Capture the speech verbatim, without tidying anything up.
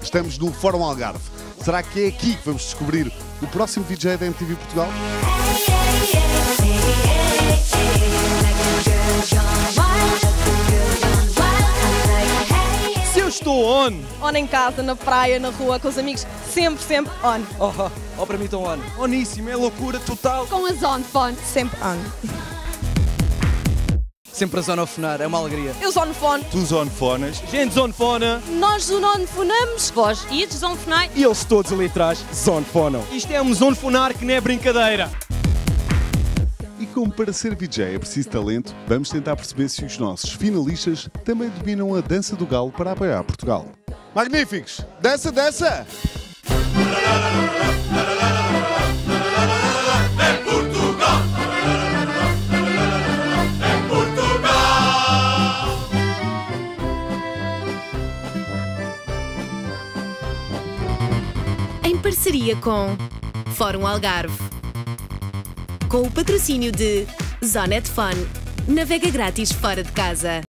Estamos no Fórum Algarve. Será que é aqui que vamos descobrir o próximo D J da M T V Portugal? Se eu estou on, On em casa, na praia, na rua, com os amigos, sempre, sempre on. oh, oh, oh para mim estão on. Oníssimo, é loucura total. Com a Zone Phone, sempre on. Sempre a zonofonar, é uma alegria. Eu zone phone. Tu zonefonas. Gente zonefona Nós zonofonamos. Vós ides zonefonai. e eles todos ali atrás zonefonam. Isto é um zonefonar que não é brincadeira. E como para ser D J é preciso talento, vamos tentar perceber se os nossos finalistas também dominam a dança do galo para apoiar Portugal. Magníficos! Dança, dança! Em parceria com Fórum Algarve, com o patrocínio de Zonet Fun, navega grátis fora de casa.